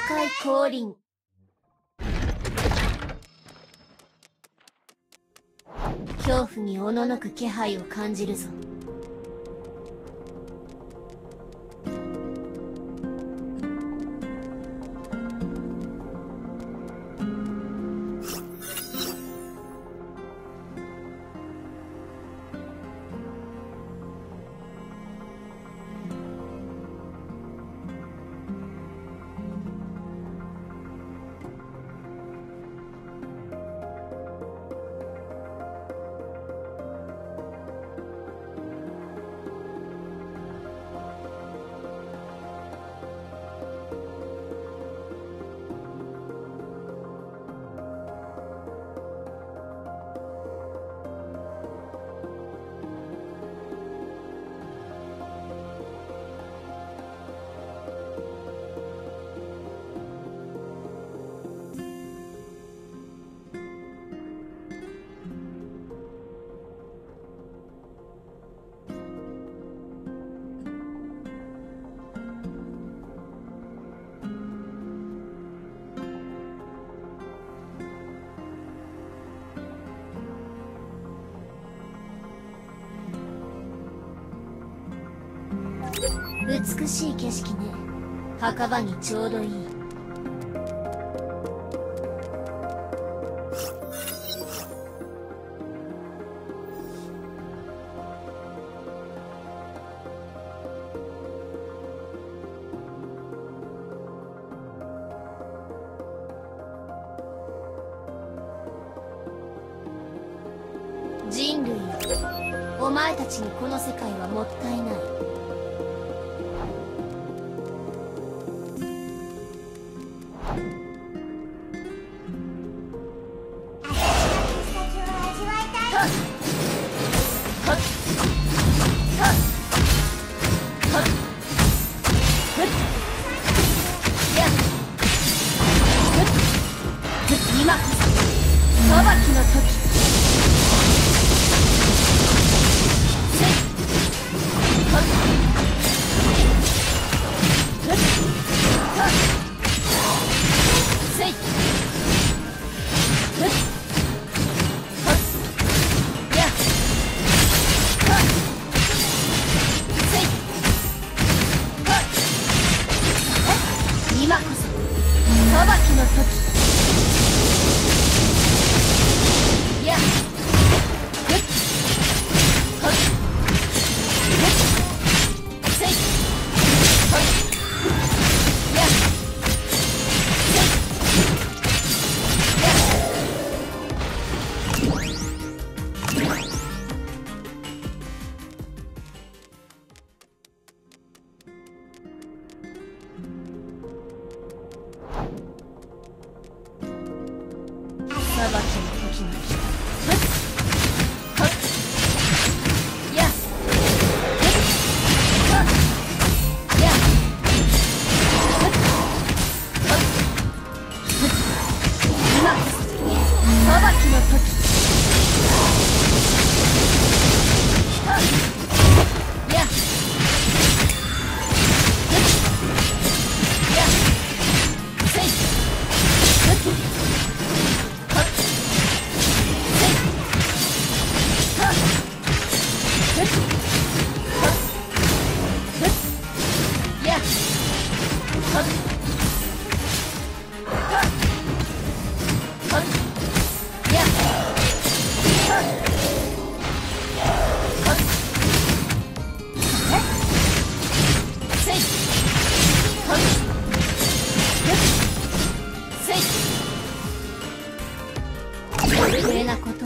界降臨。恐怖におののく気配を感じるぞ。美しい景色ね。墓場にちょうどいい。人類よ、お前たちにこの世界はもったいない。今こそ裁きの時。今こそ裁きの時。裁きの時が来た。余計なことを。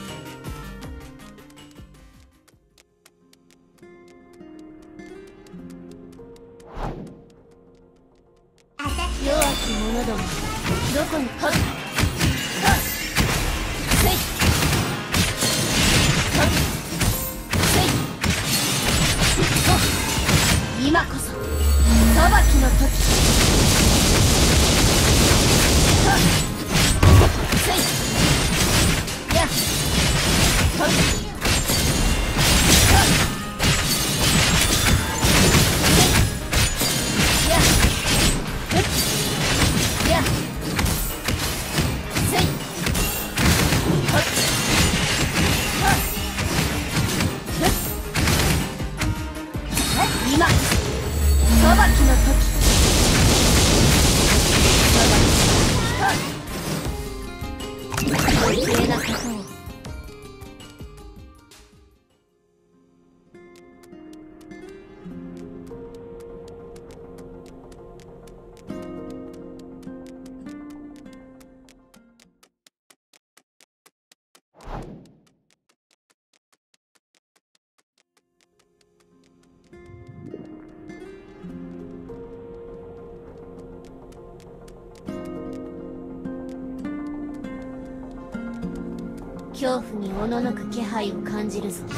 弱き者ども、どこにはっせいはっせいはっ今こそ裁きの時。はっせいやっ余計なことを。恐怖におののく気配を感じるぞ。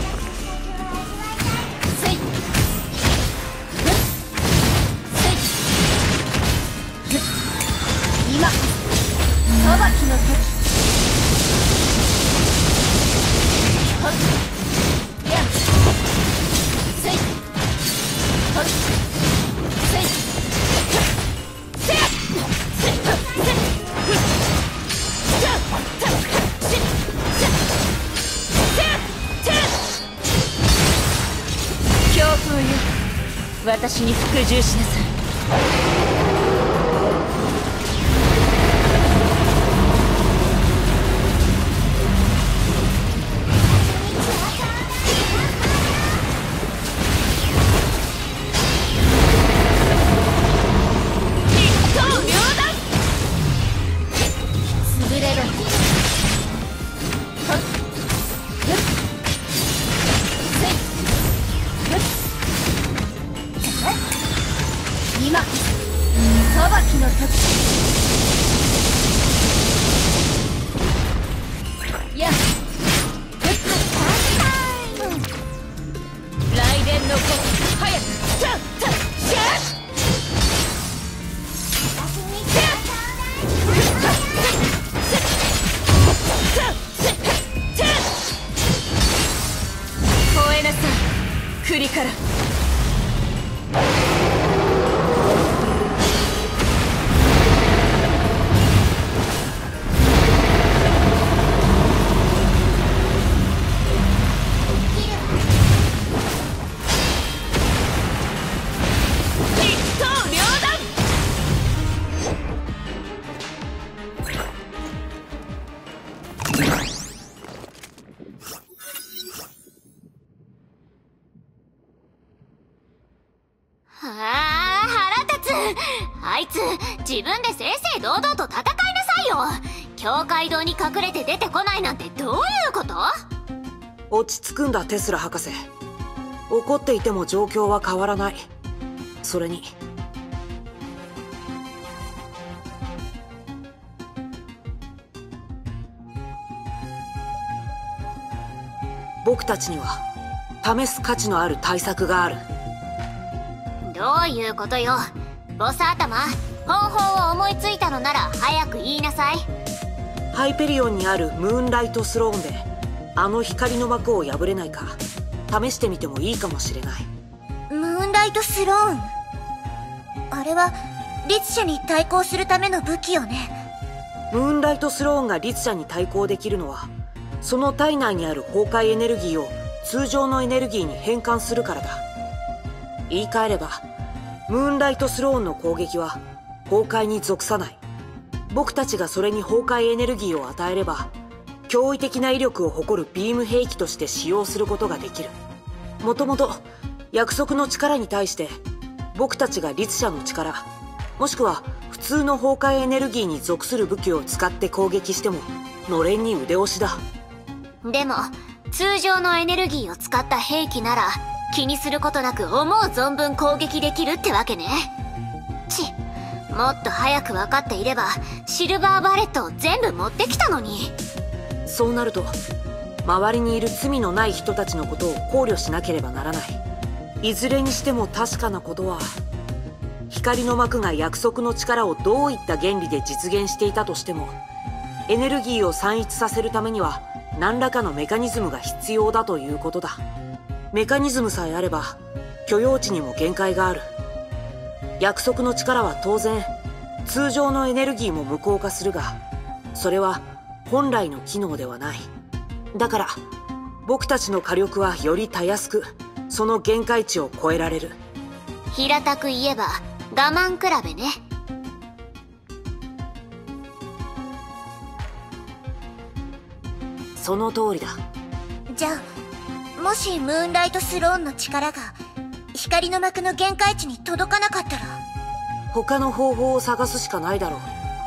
せい今裁きの時。はっやせいはっせいせいせい強風よ、私に服従しなさい。今裁きの時。やっ雷電の子早くシャッシャッシャッ超えなさい栗から。 腹立つ。あいつ自分で正々堂々と戦いなさいよ。境界堂に隠れて出てこないなんてどういうこと？ 落ち着くんだテスラ博士。怒っていても状況は変わらない。それに僕たちには試す価値のある対策がある。 どういうことよ。ボス頭、方法を思いついたのなら早く言いなさい。 ハイペリオンにあるムーンライトスローンであの光の幕を破れないか試してみてもいいかもしれない。 ムーンライトスローン、あれは律者に対抗するための武器よね。 ムーンライトスローンが律者に対抗できるのはその体内にある崩壊エネルギーを通常のエネルギーに変換するからだ。言い換えればムーンライトスローンの攻撃は崩壊に属さない。僕たちがそれに崩壊エネルギーを与えれば驚異的な威力を誇るビーム兵器として使用することができる。もともと約束の力に対して僕たちが律者の力もしくは普通の崩壊エネルギーに属する武器を使って攻撃してものれんに腕押しだ。 でも通常のエネルギーを使った兵器なら気にすることなく思う存分攻撃できるってわけね。もっと早く分かっていればシルバーバレットを全部持ってきたのに。 そうなると周りにいる罪のない人たちのことを考慮しなければならない。いずれにしても確かなことは光の幕が約束の力をどういった原理で実現していたとしてもエネルギーを散逸させるためには何らかのメカニズムが必要だということだ。メカニズムさえあれば許容値にも限界がある。約束の力は当然通常のエネルギーも無効化するがそれは本来の機能ではない。だから僕たちの火力はよりたやすくその限界値を超えられる。 平たく言えば我慢比べね。 その通りだ。 じゃあもしムーンライトスローンの力が光の膜の限界値に届かなかったら、 他の方法を探すしかないだろう。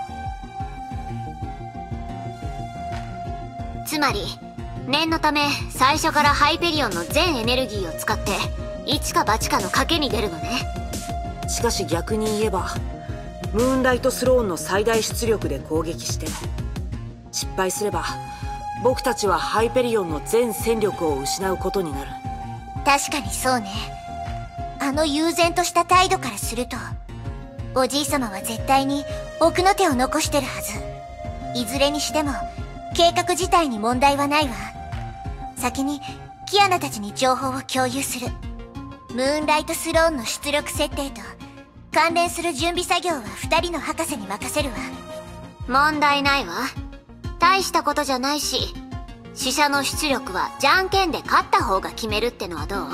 つまり念のため最初からハイペリオンの全エネルギーを使って一か八かの賭けに出るのね。 しかし逆に言えば、ムーンライトスローンの最大出力で攻撃して失敗すれば、僕たちはハイペリオンの全戦力を失うことになる。 確かにそうね。あの悠然とした態度からすると、おじい様は絶対に奥の手を残してるはず。いずれにしても計画自体に問題はないわ。先にキアナたちに情報を共有する。ムーンライトスローンの出力設定と関連する準備作業は2人の博士に任せるわ。 問題ないわ。大したことじゃないし、死者の出力はじゃんけんで勝った方が決めるってのはどう？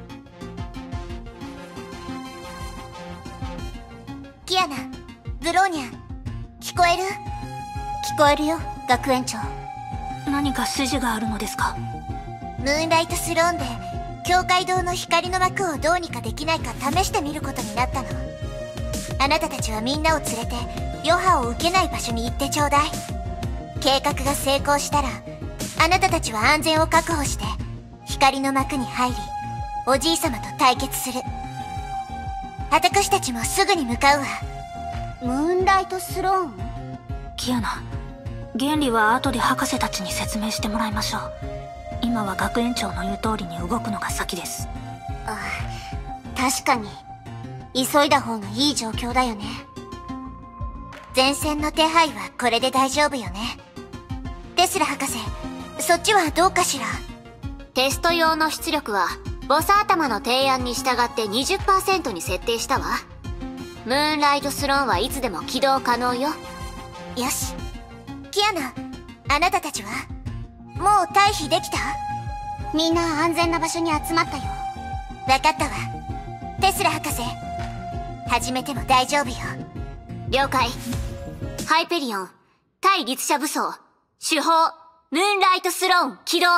キアナ、ブローニャ、聞こえる？聞こえるよ、学園長。 何か筋があるのですか？ ムーンライトスローンで教会堂の光の膜をどうにかできないか試してみることになったの。あなたたちはみんなを連れて余波を受けない場所に行ってちょうだい。計画が成功したら、あなたたちは安全を確保して光の膜に入り、おじい様と対決する。私たちもすぐに向かうわ。 ムーンライトスローン？ キアナ、原理は後で博士たちに説明してもらいましょう。今は学園長の言う通りに動くのが先です。 ああ、確かに急いだ方がいい状況だよね。 前線の手配はこれで大丈夫よね。テスラ博士、そっちはどうかしら？ テスト用の出力はボス頭の提案に従って 20% に設定したわ。ムーンライトスローンはいつでも起動可能よ。 よし。キアナ、あなたたちはもう退避できた？ みんな安全な場所に集まったよ。 わかったわ。テスラ博士、始めても大丈夫よ。 了解。ハイペリオン、対律者武装、手法、ムーンライトスローン起動。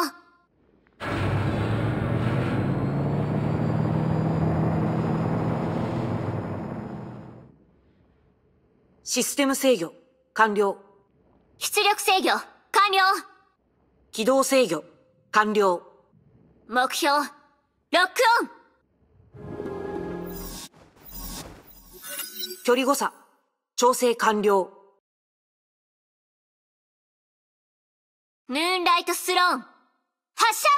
システム制御完了。 出力制御完了。 起動制御完了。 目標ロックオン。 距離誤差調整完了。 ムーンライトスローン発射。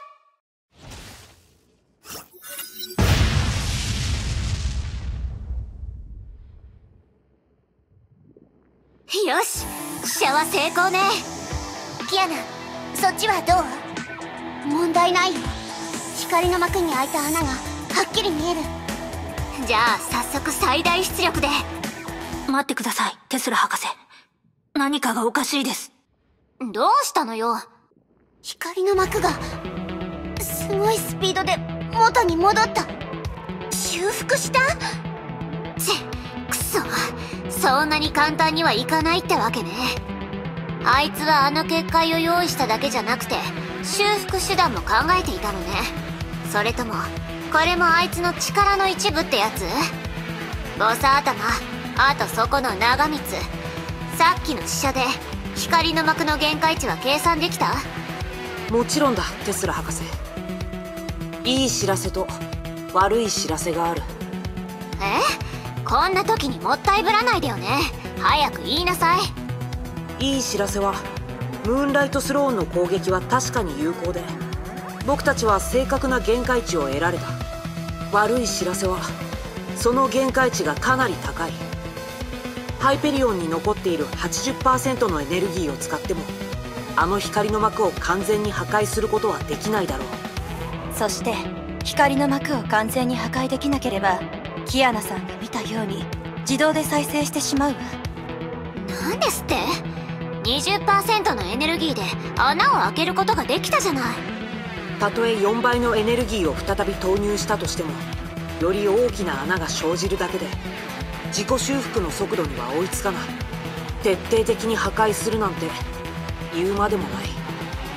よし、飛車は成功ね。 キアナ、そっちはどう？ 問題ないよ。光の膜に開いた穴がはっきり見える。 じゃあ早速最大出力で。 待ってください、テスラ博士。何かがおかしいです。 どうしたのよ？ 光の膜がすごいスピードで元に戻った。修復した？ くそ、そんなに簡単にはいかないってわけね。あいつはあの結界を用意しただけじゃなくて修復手段も考えていたのね。それともこれもあいつの力の一部ってやつ？ボス頭、あとそこの長光、さっきの試写で光の膜の限界値は計算できた？ もちろんだ、テスラ博士。いい知らせと悪い知らせがある。 こんな時にもったいぶらないでよね。早く言いなさい。 いい知らせは、ムーンライトスローンの攻撃は確かに有効で、僕たちは正確な限界値を得られた。悪い知らせは、その限界値がかなり高い。ハイペリオンに残っている 80% のエネルギーを使っても、あの光の膜を完全に破壊することはできないだろう。 そして光の膜を完全に破壊できなければ、キアナさんが見たように自動で再生してしまうわ。 なんですって？ 20% のエネルギーで穴を開けることができたじゃない。 たとえ4倍のエネルギーを再び投入したとしても、より大きな穴が生じるだけで自己修復の速度には追いつかない。徹底的に破壊するなんて言うまでもない。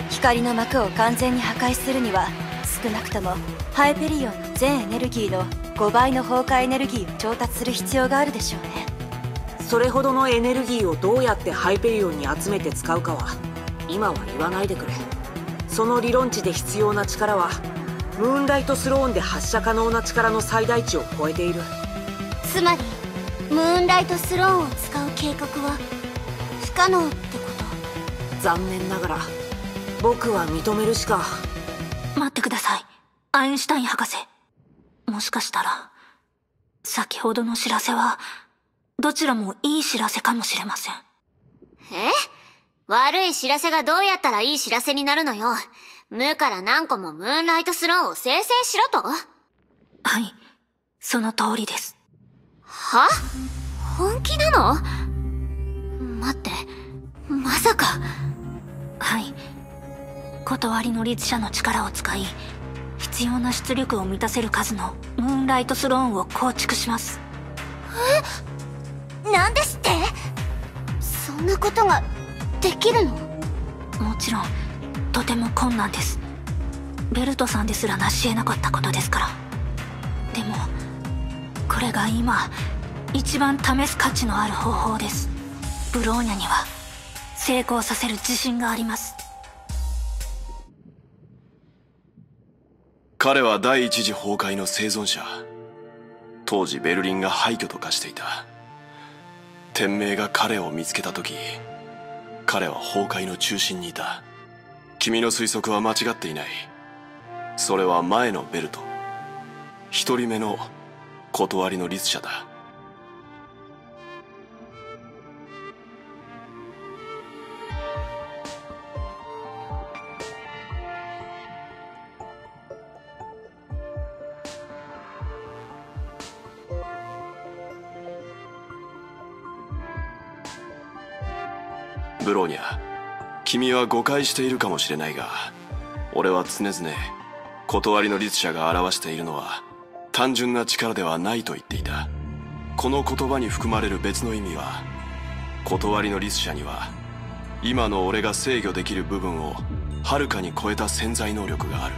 光の膜を完全に破壊するには少なくともハイペリオンの全エネルギーの5倍の崩壊エネルギーを調達する必要があるでしょうね。 それほどのエネルギーをどうやってハイペリオンに集めて使うかは今は言わないでくれ。その理論値で必要な力はムーンライトスローンで発射可能な力の最大値を超えている。 つまりムーンライトスローンを使う計画は不可能ってこと？ 残念ながら僕は認めるしか。 待ってください、アインシュタイン博士。もしかしたら先ほどの知らせはどちらもいい知らせかもしれません。 悪い知らせがどうやったらいい知らせになるのよ。無から何個もムーンライトスローンを生成しろと？ はい、その通りです。 は？本気なの？待って、まさか。 はい、断りの律者の力を使い必要な出力を満たせる数のムーンライトスローンを構築します。 なんですって？そんなことができるの？ もちろんとても困難です。ベルトさんですら成し得なかったことですから。でもこれが今一番試す価値のある方法です。ブローニャには成功させる自信があります。 彼は第一次崩壊の生存者。当時ベルリンが廃墟と化していた。天命が彼を見つけた時、彼は崩壊の中心にいた。君の推測は間違っていない。それは前のベルト、一人目の断りの律者だ。ブローニャ、君は誤解しているかもしれないが、俺は常々断りの律者が表しているのは単純な力ではないと言っていた。この言葉に含まれる別の意味は、断りの律者には今の俺が制御できる部分をはるかに超えた潜在能力がある。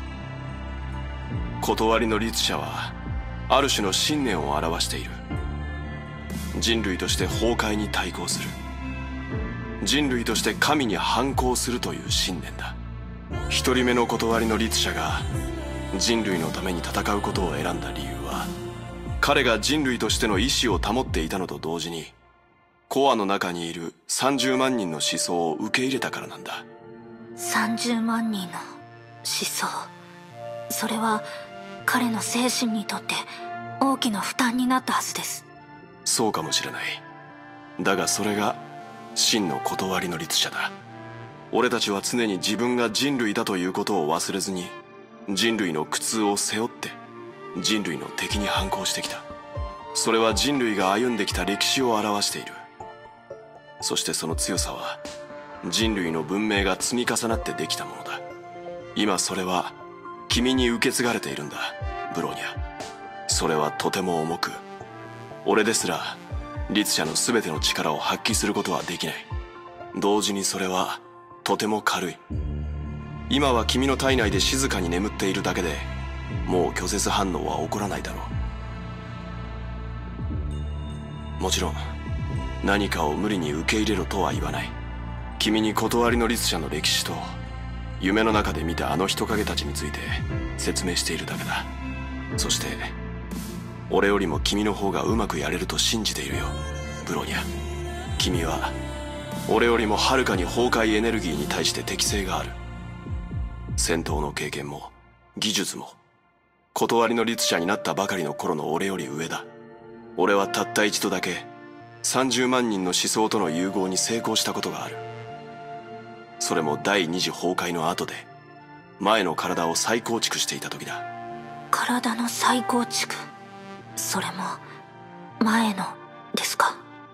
断りの律者はある種の信念を表している。人類として崩壊に対抗する、人類として神に反抗するという信念だ。一人目の断りの律者が人類のために戦うことを選んだ理由は、彼が人類としての意志を保っていたのと同時にコアの中にいる30万人の思想を受け入れたからなんだ。 30万人の思想、それは彼の精神にとって大きな負担になったはずです。 そうかもしれない。だがそれが真の断りの律者だ。俺たちは常に自分が人類だということを忘れずに、人類の苦痛を背負って人類の敵に反抗してきた。それは人類が歩んできた歴史を表している。そしてその強さは人類の文明が積み重なってできたものだ。今それは君に受け継がれているんだ、ブローニャ。それはとても重く、俺ですら律者の全ての力を発揮することはできない。同時にそれはとても軽い。今は君の体内で静かに眠っているだけでもう拒絶反応は起こらないだろう。もちろん何かを無理に受け入れろとは言わない。君に断りの律者の歴史と夢の中で見たあの人影たちについて説明しているだけだ。そして俺よりも君の方がうまくやれると信じているよ、ブローニャ。君は俺よりもはるかに崩壊エネルギーに対して適性がある。戦闘の経験も技術も断りの律者になったばかりの頃の俺より上だ。俺はたった一度だけ30万人の思想との融合に成功したことがある。それも第二次崩壊の後で前の体を再構築していた時だ。 体の再構築、それも前のですか？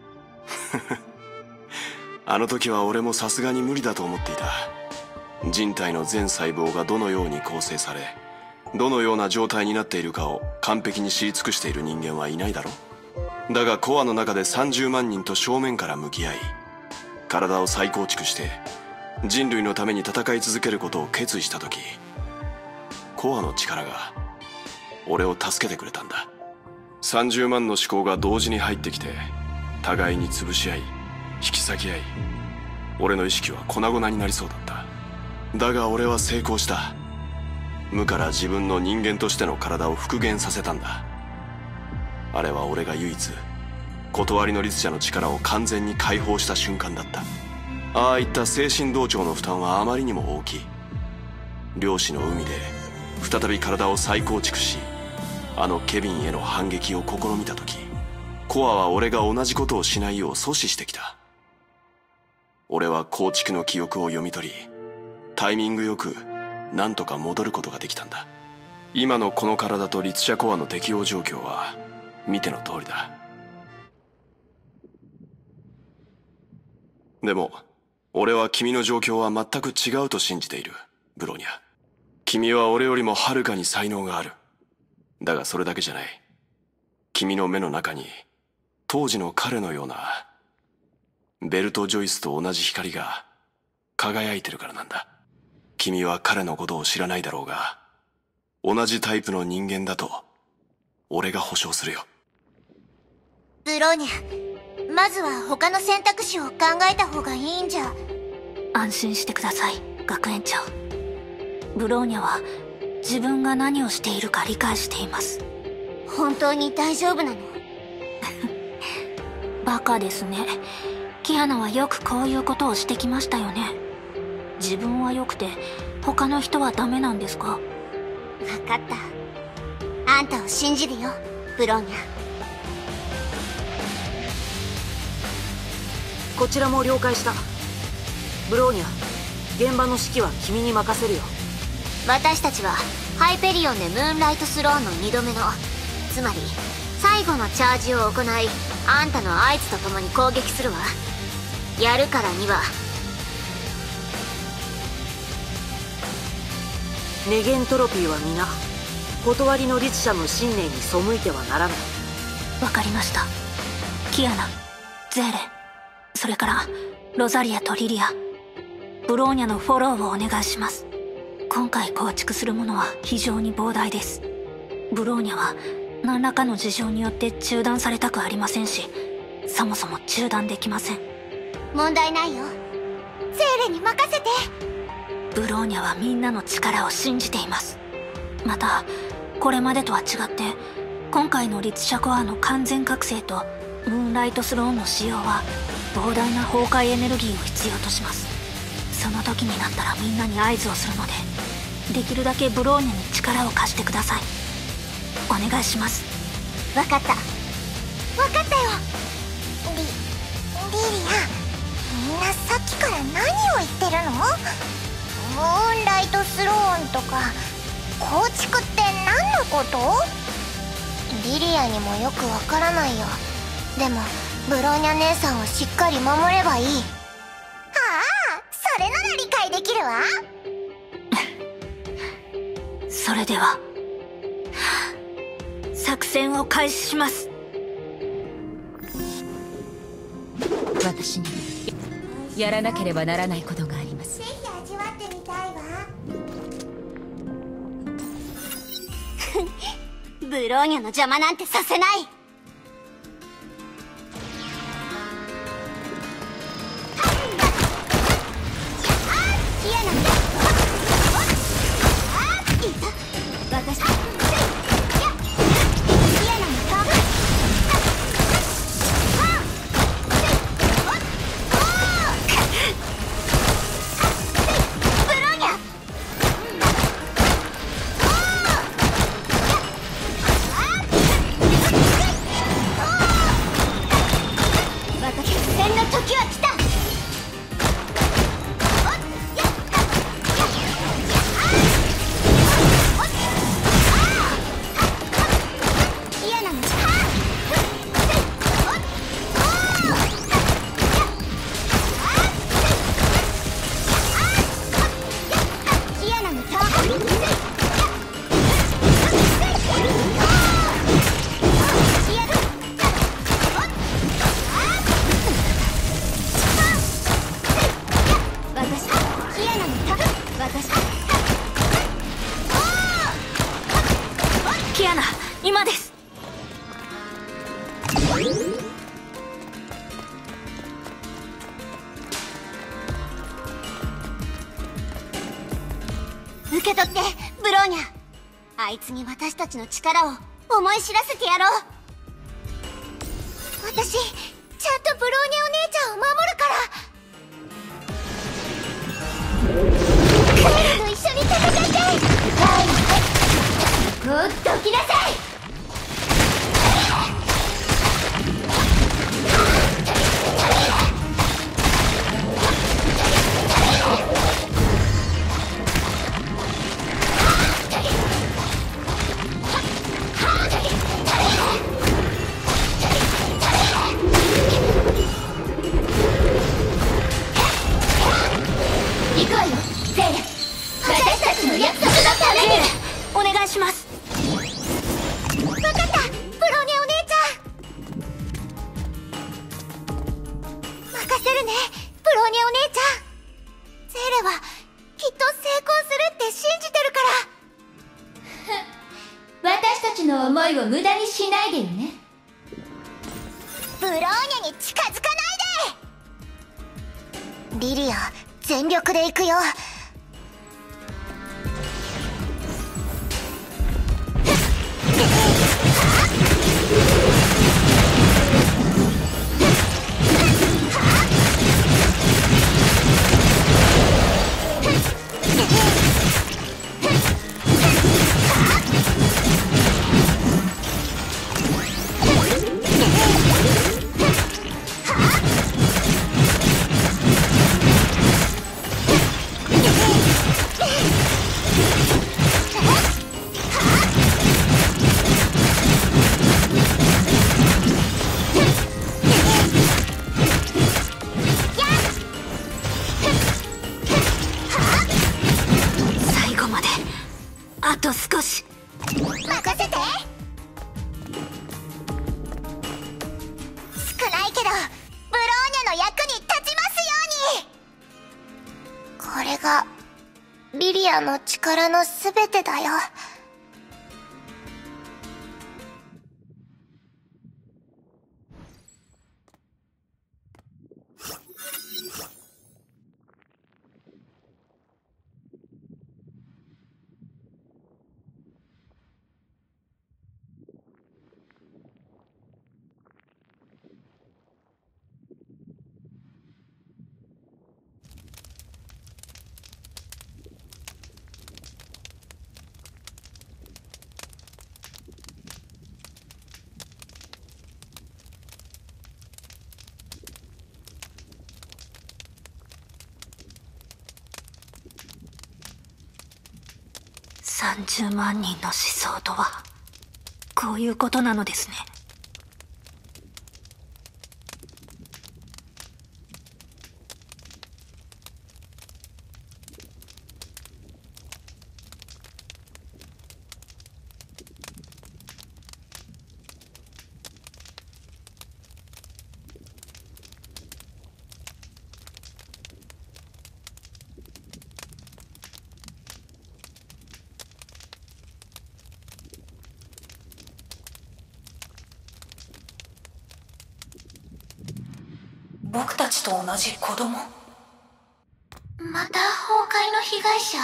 あの時は俺もさすがに無理だと思っていた。人体の全細胞がどのように構成され、どのような状態になっているかを完璧に知り尽くしている人間はいないだろう。だがコアの中で30万人と正面から向き合い、体を再構築して人類のために戦い続けることを決意した時、コアの力が俺を助けてくれたんだ。30万の思考が同時に入ってきて、互いに潰し合い引き裂き合い、俺の意識は粉々になりそうだった。だが俺は成功した。無から自分の人間としての体を復元させたんだ。あれは俺が唯一断りの律者の力を完全に解放した瞬間だった。ああいった精神同調の負担はあまりにも大きい。漁師の海で再び体を再構築し、あのケビンへの反撃を試みた時、コアは俺が同じことをしないよう阻止してきた。俺は構築の記憶を読み取り、タイミングよく何とか戻ることができたんだ。今のこの体と律者コアの適応状況は見ての通りだ。でも俺は君の状況は全く違うと信じている、ブローニャ。君は俺よりもはるかに才能がある。だがそれだけじゃない。君の目の中に当時の彼のようなベルト・ジョイスと同じ光が輝いてるからなんだ。君は彼のことを知らないだろうが、同じタイプの人間だと俺が保証するよ。 ブローニャ、まずは他の選択肢を考えた方がいいんじゃ。 安心してください、学園長。ブローニャは自分が何をしているか理解しています。 本当に大丈夫なの？ バカですね。キアナはよくこういうことをしてきましたよね。自分は良くて他の人はダメなんですか？ 分かった。あんたを信じるよ、ブローニャ。 こちらも了解した。ブローニャ、現場の指揮は君に任せるよ。 私たちはハイペリオンでムーンライトスローンの2度目の、つまり最後のチャージを行い、あんたの合図とともに攻撃するわ。やるからには。 ネゲントロピーは皆断りの律者の信念に背いてはならない。 わかりました。キアナ、ゼーレ、それからロザリアとリリア、ブローニャのフォローをお願いします。今回構築するものは非常に膨大です。ブローニャは何らかの事情によって中断されたくありませんし、そもそも中断できません。 問題ないよ。ゼーレに任せて。 ブローニャはみんなの力を信じています。またこれまでとは違って今回の律者コアの完全覚醒とムーンライトスローンの使用は膨大な崩壊エネルギーを必要とします。その時になったらみんなに合図をするので、できるだけブローニャに力を貸してください。お願いします。 分かった。分かったよ。リリア、みんなさっきから何を言ってるの？ムーンライトスローンとか構築って何のこと？リリアにもよくわからないよ。でもブローニャ姉さんをしっかり守ればいい。ああ、それなら理解できるわ。 それでは作戦を開始します。 私にやらなければならないことがあります。 ぜひ味わってみたいわ。ブローニャの邪魔なんてさせない。 私キアナ、今です。 受け取ってブローニャ。あいつに私たちの力を思い知らせてやろう。私ちゃんとブローニャお姉ちゃんを守るから。クールと一緒に戦って。もっと来なさい。行くわよゼーレ。私たちの約束のために。 お願いします。 分かったブローニャお姉ちゃん。任せるねブローニャお姉ちゃん。ゼーレはきっと成功するって信じてるから。 私たちの思いを無駄にしないでよね。 ブローニャに近づかないで。リリア全力で行くよ。 最後まであと少し。 任せて。少ないけどブローニャの役に立ちますように。これがリリアの力のすべてだよ。 30万人の思想とはこういうことなのですね。僕たちと同じ子供。 また崩壊の被害者。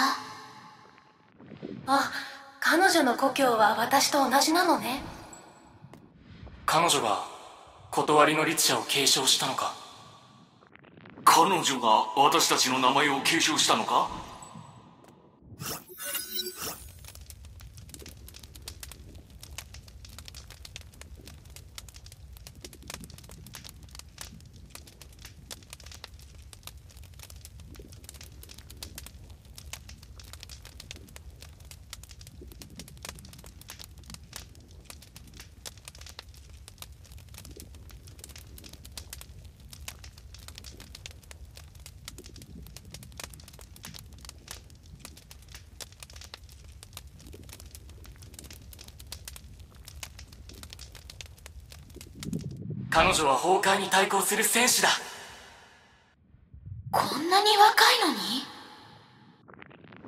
あ、彼女の故郷は私と同じなのね。 彼女が断りの律者を継承したのか。 彼女が私たちの名前を継承したのか。 彼女は崩壊に対抗する戦士だ。 こんなに若いのに。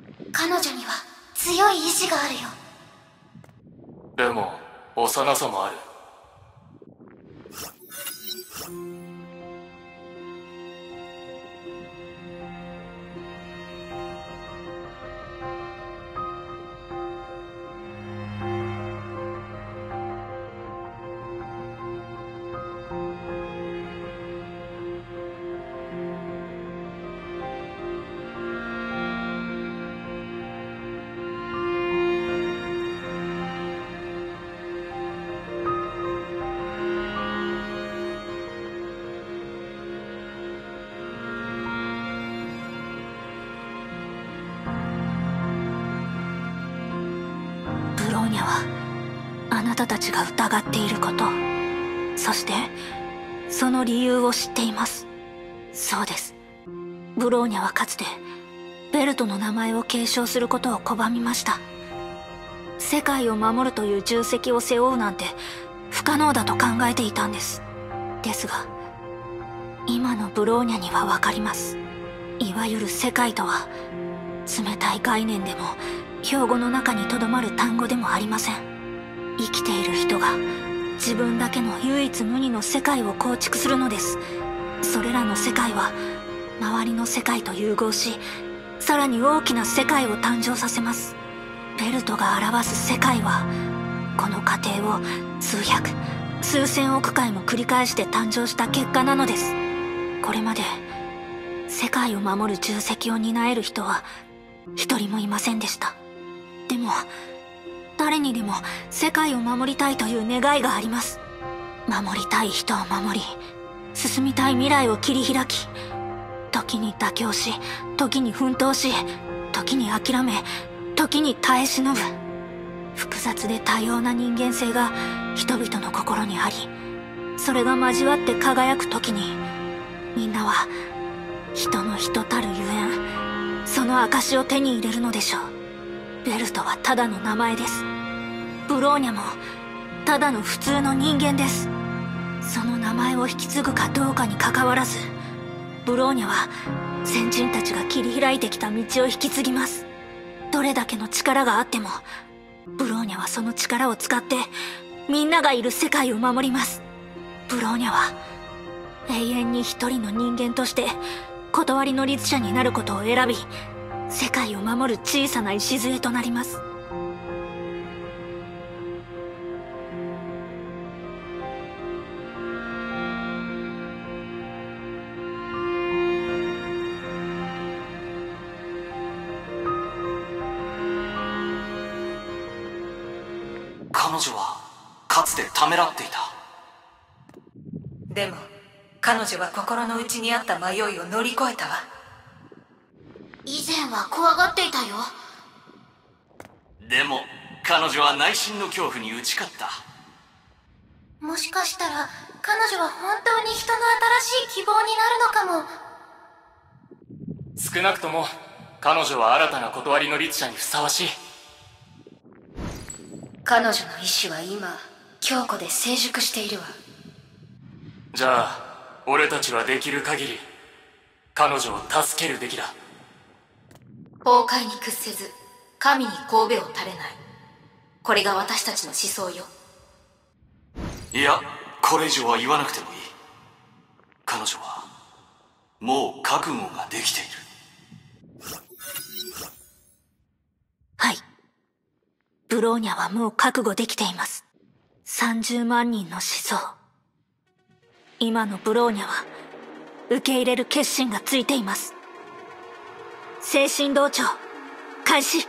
彼女には強い意志があるよ。 でも幼さもある。 ブローニャはあなたたちが疑っていること、そしてその理由を知っています。そうです。ブローニャはかつてベルトの名前を継承することを拒みました。世界を守るという重責を背負うなんて不可能だと考えていたんです。ですが今のブローニャにはわかります。いわゆる世界とは冷たい概念でも標語の中にとどまる単語でもありません。生きている人が自分だけの唯一無二の世界を構築するのです。それらの世界は周りの世界と融合し、さらに大きな世界を誕生させます。ベルトが表す世界はこの過程を数百数千億回も繰り返して誕生した結果なのです。これまで世界を守る重責を担える人は一人もいませんでした。でも誰にでも世界を守りたいという願いがあります。守りたい人を守り、進みたい未来を切り開き、時に妥協し、時に奮闘し、時に諦め、時に耐え忍ぶ。複雑で多様な人間性が人々の心にあり、それが交わって輝く時に、みんなは人の人たるゆえん、その証を手に入れるのでしょう。ベルトはただの名前です。ブローニャもただの普通の人間です。その名前を引き継ぐかどうかにかかわらず、ブローニャは先人たちが切り開いてきた道を引き継ぎます。どれだけの力があっても、ブローニャはその力を使ってみんながいる世界を守ります。ブローニャは永遠に一人の人間として断りの律者になることを選び、世界を守る小さな礎となります。 彼女はかつてためらっていた。 でも彼女は心の内にあった迷いを乗り越えたわ。 以前は怖がっていたよ。 でも彼女は内心の恐怖に打ち勝った。 もしかしたら彼女は本当に人の新しい希望になるのかも。 少なくとも彼女は新たな断りの律者にふさわしい。 彼女の意志は今強固で成熟しているわ。 じゃあ俺たちはできる限り彼女を助けるべきだ。 崩壊に屈せず神に頭を垂れない、これが私たちの思想よ。 いや、これ以上は言わなくてもいい。彼女はもう覚悟ができている。 はい、ブローニャはもう覚悟できています。30万人の思想。今のブローニャは受け入れる決心がついています。精神同調開始。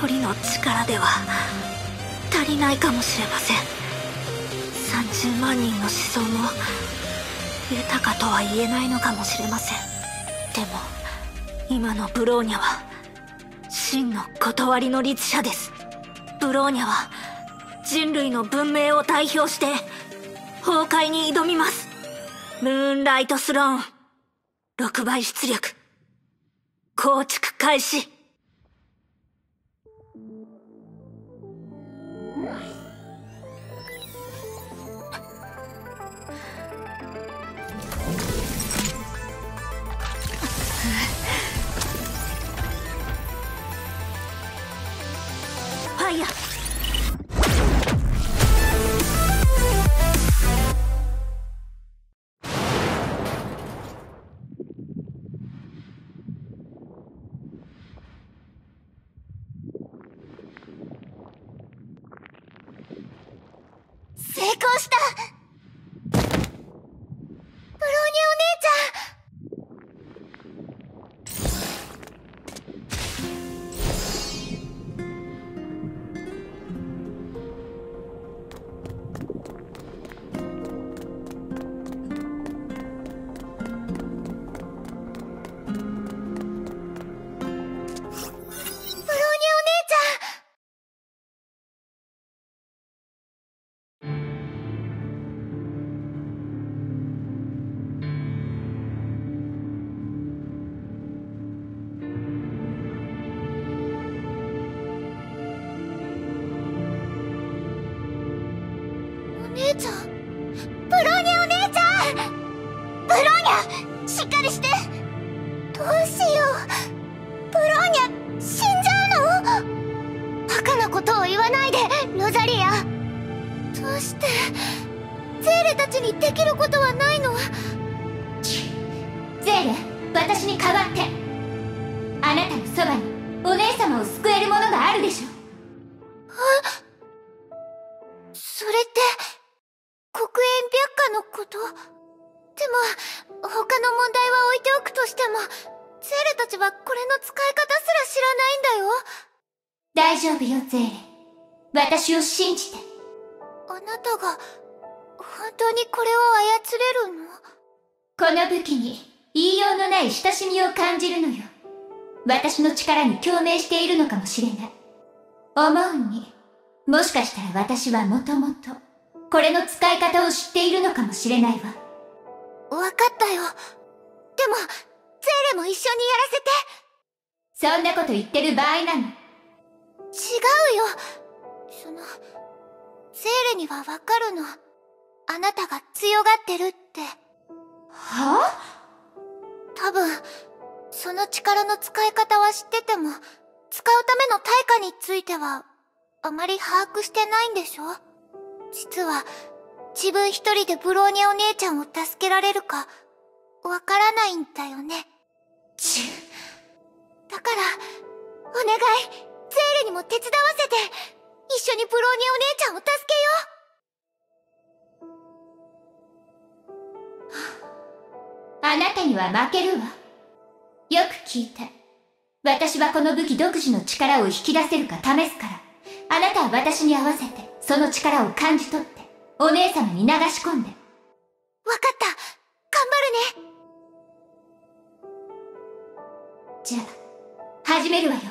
一人の力では足りないかもしれません。30万人の思想も豊かとは言えないのかもしれません。でも今のブローニャは真の断りの律者です。ブローニャは人類の文明を代表して崩壊に挑みます。ムーンライトスローン6倍出力構築開始。ファイヤー。 成功した。ブローニャお姉ちゃん。お姉ちゃん、ブローニャお姉ちゃん。ブローニャ、しっかりして。どうしよう、ブローニャ死んじゃうの？バカなことを言わないで、ロザリア。どうしてゼーレたちにできることはないの？ ゼーレ、私に代わって。あなたのそばにお姉様を救えるものがあるでしょ。 それって黒煙白化のこと？でも他の問題は置いておくとしても、ゼーレたちはこれの使い方すら知らないんだよ。 大丈夫よ、ゼーレ。私を信じて。 あなたが本当にこれを操れるの？ この武器に言いようのない親しみを感じるのよ。私の力に共鳴しているのかもしれない。思うに、もしかしたら私はもともとこれの使い方を知っているのかもしれないわ。 わかったよ。でもゼーレも一緒にやらせて。 そんなこと言ってる場合なの？ 違うよ。ゼーレにはわかるの。あなたが強がってるって。 はあ？ 多分その力の使い方は知ってても、使うための対価についてはあまり把握してないんでしょ？実は自分一人でブローニャお姉ちゃんを助けられるかわからないんだよね。だからお願い、ゼーレにも手伝わせて。一緒にブローニャお姉ちゃんを助けよう。 あなたには負けるわ。よく聞いて。私はこの武器独自の力を引き出せるか試すから、あなたは私に合わせてその力を感じ取ってお姉様に流し込んで。 わかった、頑張るね。 じゃあ始めるわよ。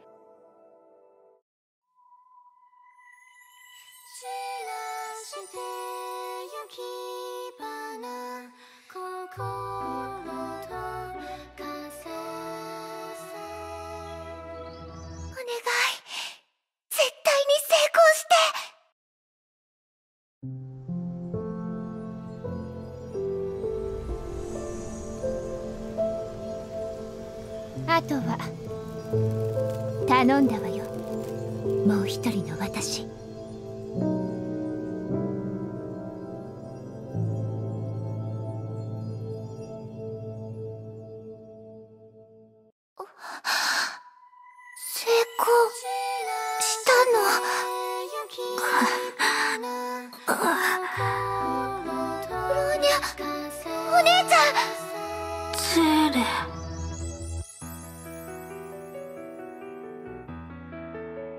あとは頼んだわよ、もう一人の私。成功したの？ブローニャお姉ちゃん。 ゼーレ。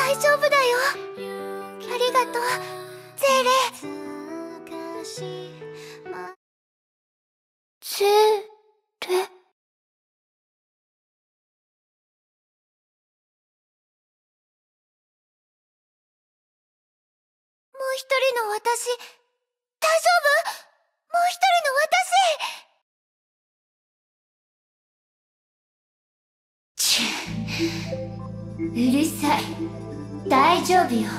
大丈夫だよ。ありがとう、ゼーレ。ゼーレ。もう一人の私、大丈夫？もう一人の私。 うるさい。大丈夫よ。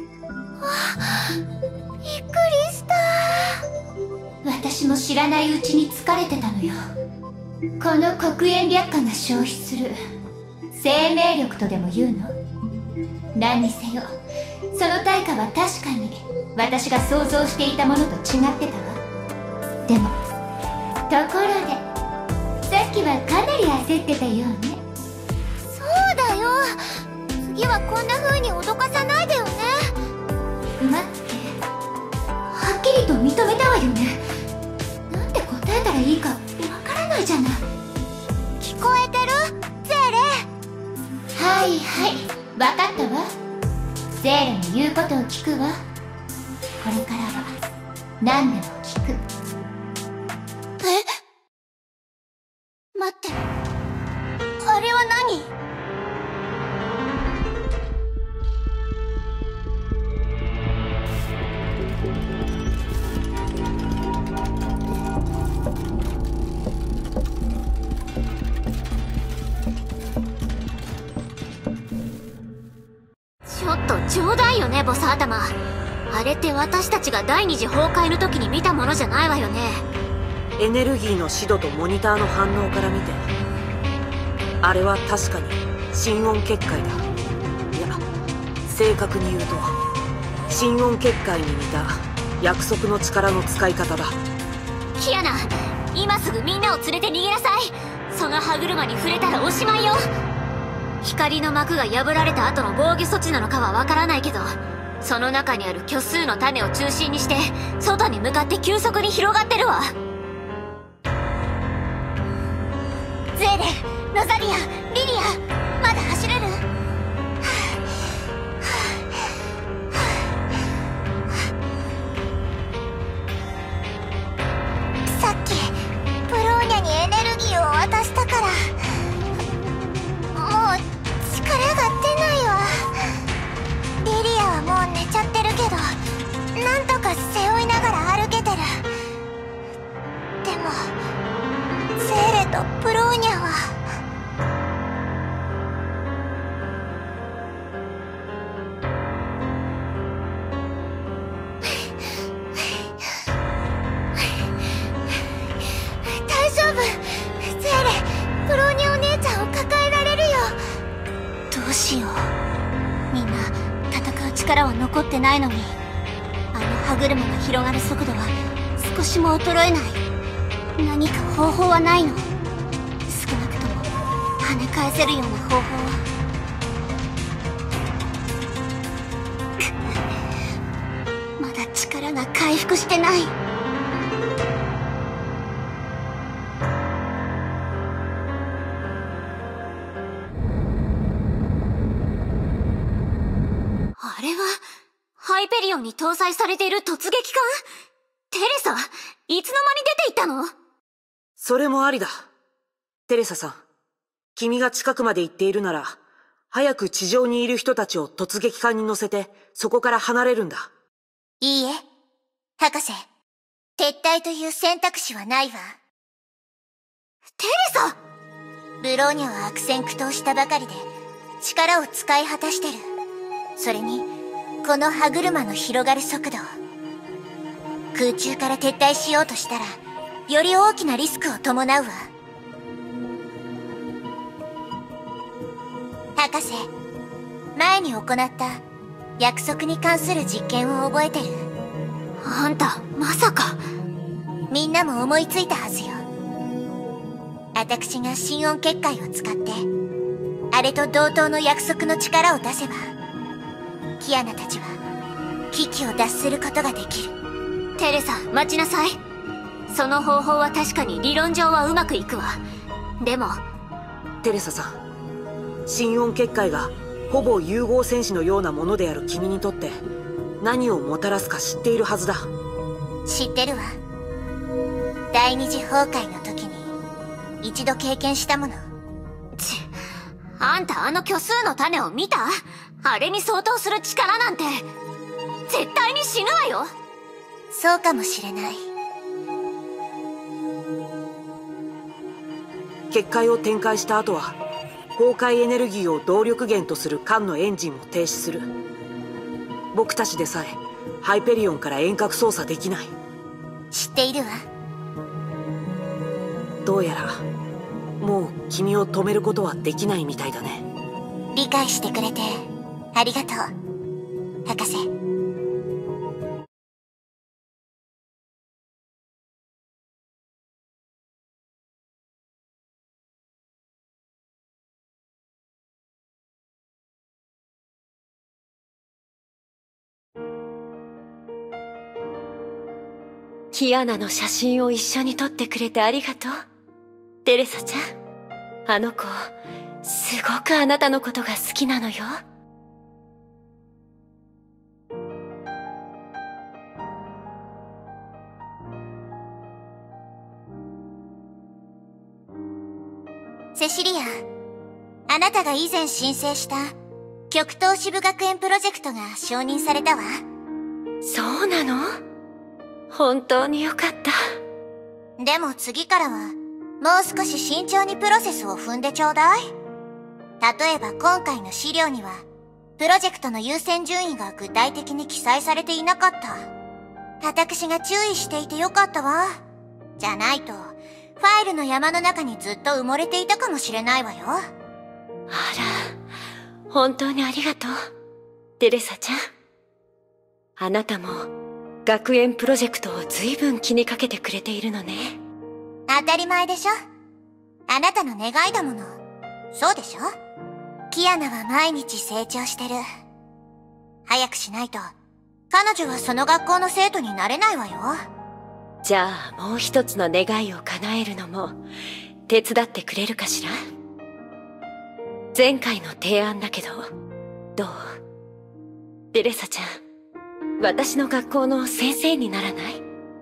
びっくりした。 私も知らないうちに疲れてたのよ。この黒煙白化が消費する生命力とでも言うの？何にせよ、その対価は確かに私が想像していたものと違ってたわ。でもところで、さっきはかなり焦ってたようね。 そうだよ。次はこんな風に脅かさないでよね。 待って、はっきりと認めたわよね。なんて答えたらいいかわからないじゃない。 聞こえてる？ゼーレ。 はいはい、わかったわ。ゼーレの言うことを聞くわ。これからは何でも聞く。 待って、あれは何？ ちょっと冗談よね、ボス頭。あれって私たちが第二次崩壊の時に見たものじゃないわよね。 エネルギーの指導とモニターの反応から見て、あれは確かに心音結界だ。いや、正確に言うと心音結界に似た約束の力の使い方だ。 キアナ、今すぐみんなを連れて逃げなさい。その歯車に触れたらおしまいよ。光の膜が破られた後の防御措置なのかはわからないけど、その中にある虚数の種を中心にして外に向かって急速に広がってるわ。 ゼーレ、ロザリア、リリア、まだ走れる？さっきブローニャにエネルギーを渡したから、もう力が出ないわ。リリアはもう寝ちゃってるけど、なんとか背負いながら歩けてる。でもゼーレとブローニャは。大丈夫、ゼーレ。ブローニャお姉ちゃんを抱えられるよ。どうしよう。みんな戦う力は残ってないのに、あの歯車が広がる速度は少しも衰えない。何か方法はないの？少なくとも跳ね返せるような方法は。まだ力が回復してない。 あれはハイペリオンに搭載されている突撃艦？テレサ、いつの間に出て行ったの？ それもありだ。テレサさん、君が近くまで行っているなら、早く地上にいる人たちを突撃艦に乗せて、そこから離れるんだ。 いいえ、博士。撤退という選択肢はないわ。 テレサ！ ブローニャは悪戦苦闘したばかりで、力を使い果たしてる。それに、この歯車の広がる速度。空中から撤退しようとしたら、より大きなリスクを伴うわ。博士、前に行った約束に関する実験を覚えてる？ あんた、まさか。 みんなも思いついたはずよ。私が心音結界を使って、あれと同等の約束の力を出せば、キアナたちは危機を脱することができる。 テレサ、待ちなさい。その方法は確かに理論上はうまくいくわ。でもテレサさん、心音結界がほぼ融合戦士のようなものである君にとって何をもたらすか知っているはずだ。 知ってるわ。第二次崩壊の時に一度経験したもの。 あんたあの虚数の種を見た？あれに相当する力なんて絶対に死ぬわよ。 そうかもしれない。 結界を展開した後は崩壊エネルギーを動力源とする艦のエンジンも停止する。僕たちでさえハイペリオンから遠隔操作できない。 知っているわ。 どうやらもう君を止めることはできないみたいだね。 理解してくれてありがとう、博士。 キアナの写真を一緒に撮ってくれてありがとう。テレサちゃん、あの子、すごくあなたのことが好きなのよ。 セシリア、あなたが以前申請した極東支部学園プロジェクトが承認されたわ。 そうなの？本当によかった。 でも次からはもう少し慎重にプロセスを踏んでちょうだい。例えば今回の資料にはプロジェクトの優先順位が具体的に記載されていなかった。私が注意していてよかったわ。じゃないとファイルの山の中にずっと埋もれていたかもしれないわよ。 あら、本当にありがとう、テレサちゃん。あなたも学園プロジェクトを随分気にかけてくれているのね。 当たり前でしょ。あなたの願いだもの。そうでしょ。キアナは毎日成長してる。早くしないと彼女はその学校の生徒になれないわよ。 じゃあもう一つの願いを叶えるのも手伝ってくれるかしら。前回の提案だけどどう？テレサちゃん、私の学校の先生にならない？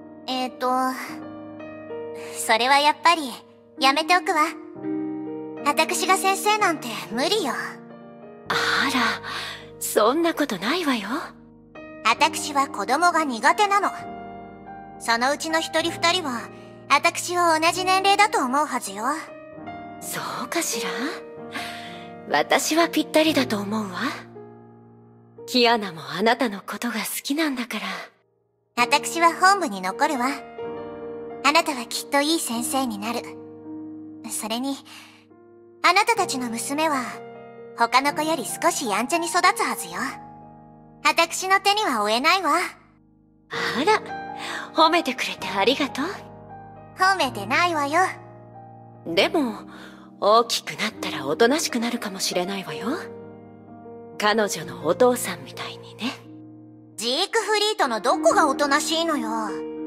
それはやっぱりやめておくわ。私が先生なんて無理よ。 あら、そんなことないわよ。 私は子供が苦手なの。そのうちの一人二人は私を同じ年齢だと思うはずよ。 そうかしら。私はぴったりだと思うわ。キアナもあなたのことが好きなんだから。 私は本部に残るわ。あなたはきっといい先生になる。それにあなたたちの娘は他の子より少しやんちゃに育つはずよ。私の手には負えないわ。 あら、褒めてくれてありがとう。 褒めてないわよ。 でも大きくなったらおとなしくなるかもしれないわよ。彼女のお父さんみたいにね。 ジークフリートのどこがおとなしいのよ。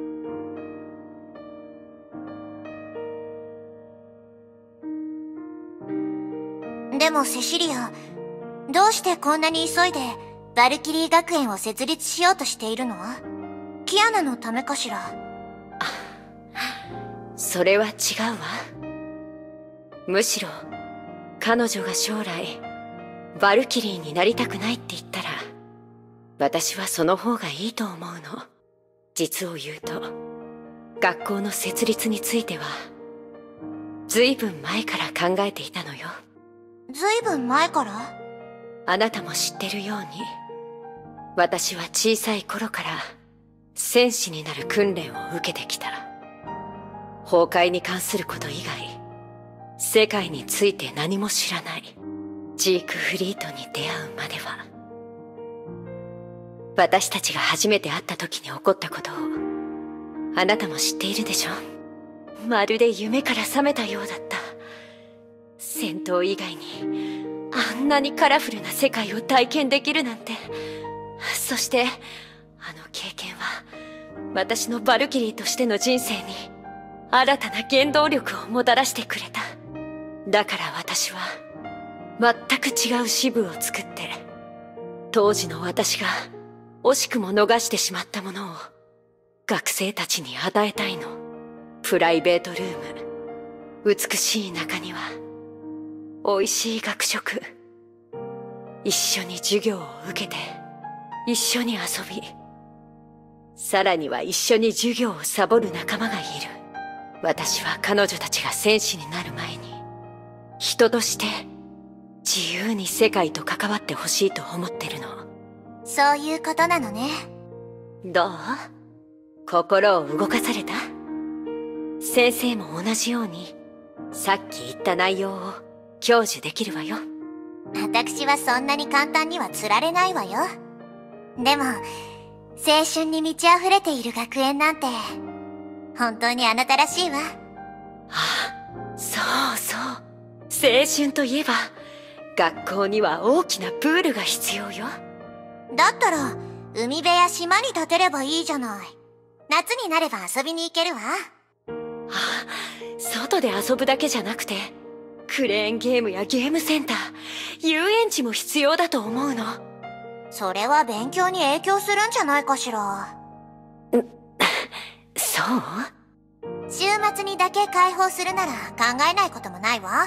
でもセシリア、どうしてこんなに急いでバルキリー学園を設立しようとしているの？キアナのためかしら。 それは違うわ。むしろ彼女が将来バルキリーになりたくないって言ったら私はその方がいいと思うの。実を言うと学校の設立については随分前から考えていたのよ。 随分前から？ あなたも知ってるように私は小さい頃から戦士になる訓練を受けてきた。崩壊に関すること以外世界について何も知らないジークフリートに出会うまでは。私たちが初めて会った時に起こったことをあなたも知っているでしょ。まるで夢から覚めたようだった。戦闘以外にあんなにカラフルな世界を体験できるなんて。そしてあの経験は私のバルキリーとしての人生に新たな原動力をもたらしてくれた。だから私は全く違う支部を作って、当時の私が惜しくも逃してしまったものを学生たちに与えたいの。プライベートルーム、美しい中庭、美味しい学食、一緒に授業を受けて、一緒に遊び、さらには一緒に授業をサボる仲間がいる。私は彼女たちが戦士になる前に、人として自由に世界と関わってほしいと思ってるの。 そういうことなのね。 どう？心を動かされた？先生も同じように、さっき言った内容を享受できるわよ。 私はそんなに簡単には釣られないわよ。でも、青春に満ち溢れている学園なんて、本当にあなたらしいわ。 あ、そうそう。青春といえば、学校には大きなプールが必要よ。 だったら、海辺や島に建てればいいじゃない。夏になれば遊びに行けるわ。 あ、外で遊ぶだけじゃなくて、クレーンゲームやゲームセンター、遊園地も必要だと思うの。 それは勉強に影響するんじゃないかしら。 そう？ 週末にだけ解放するなら考えないこともないわ。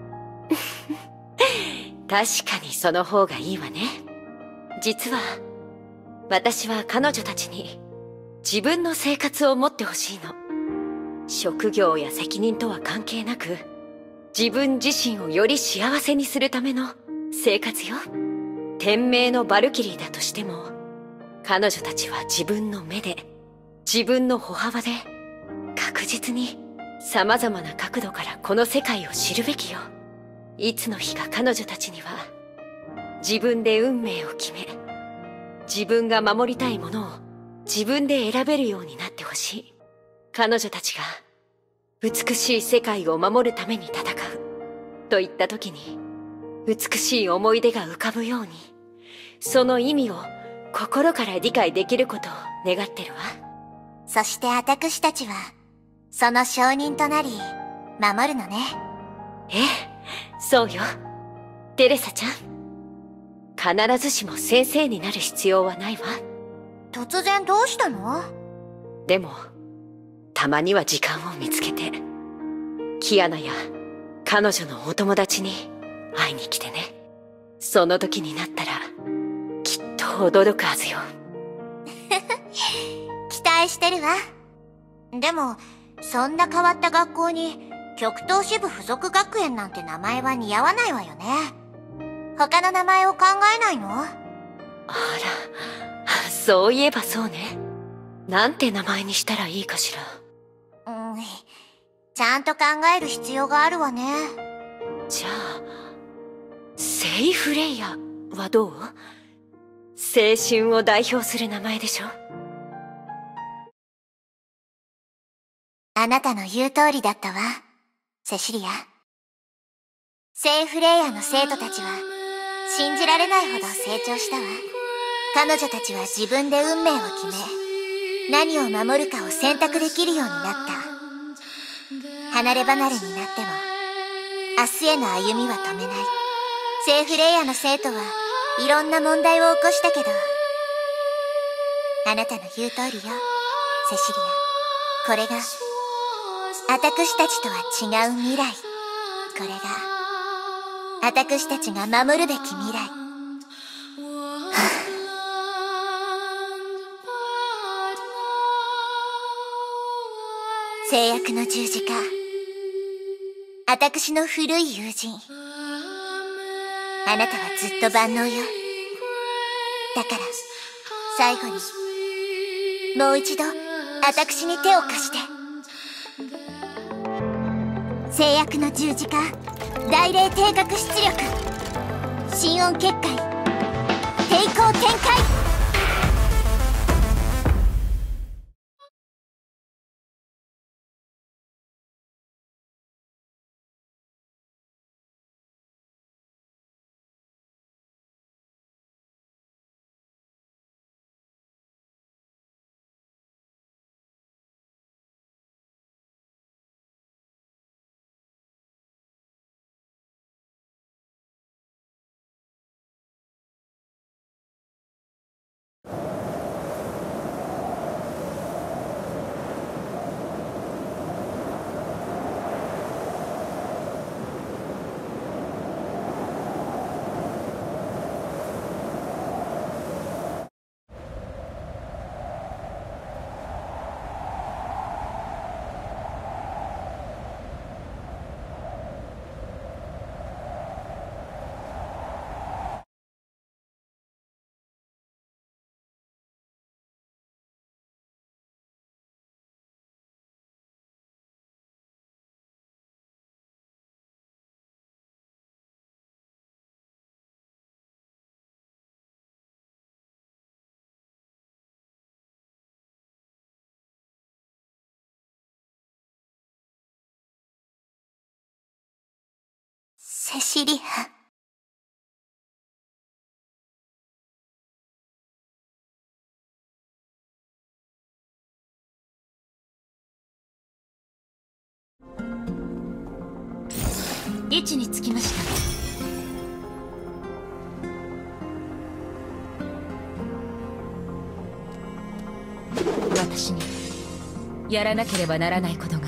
確かにその方がいいわね。実は、私は彼女たちに自分の生活を持ってほしいの。職業や責任とは関係なく、自分自身をより幸せにするための生活よ。天命のバルキリーだとしても、彼女たちは自分の目で、自分の歩幅で、確実に様々な角度からこの世界を知るべきよ。いつの日か彼女たちには、自分で運命を決め、自分が守りたいものを自分で選べるようになってほしい。彼女たちが美しい世界を守るために戦うといった時に、美しい思い出が浮かぶように、その意味を心から理解できることを願ってるわ。 そして私たちはその証人となり守るのね。 ええ、そうよ。テレサちゃん、必ずしも先生になる必要はないわ。 突然どうしたの？ でもたまには時間を見つけて、キアナや彼女のお友達に会いに来てね。その時になったらきっと驚くはずよ。 期待してるわ。でもそんな変わった学校に極東支部附属学園なんて名前は似合わないわよね。他の名前を考えないの？ あら、そういえばそうね。なんて名前にしたらいいかしら。 ちゃんと考える必要があるわね。 じゃあ、セイフレイヤはどう？青春を代表する名前でしょ？ あなたの言う通りだったわ、セシリア。セイフレイヤの生徒たちは信じられないほど成長したわ。彼女たちは自分で運命を決め、何を守るかを選択できるようになった。離れ離れになっても明日への歩みは止めない。セイフレイヤの生徒はいろんな問題を起こしたけど、あなたの言う通りよ、セシリア。これが私たちとは違う未来。これが私たちが守るべき未来。制約の十字架。私の古い友人。あなたはずっと万能よ。だから最後にもう一度私に手を貸して。制約の十字架、大霊定格出力、心音結界、抵抗展開。 セシリア。 位置につきました。私にやらなければならないことが